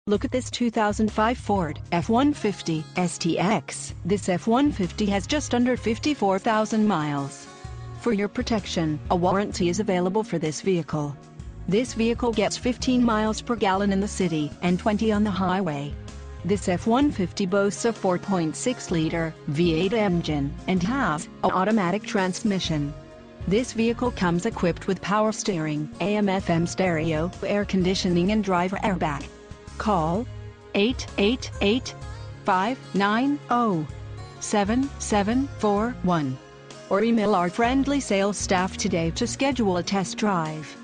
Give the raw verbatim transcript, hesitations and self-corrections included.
Look at this two thousand five Ford F one fifty S T X. This F one fifty has just under fifty-four thousand miles. For your protection, a warranty is available for this vehicle. This vehicle gets fifteen miles per gallon in the city and twenty on the highway. This F one fifty boasts a four point six liter V eight engine and has an automatic transmission. This vehicle comes equipped with power steering, A M F M stereo, air conditioning and driver airbag. Call eight eight eight, five nine zero, seven seven four one or email our friendly sales staff today to schedule a test drive.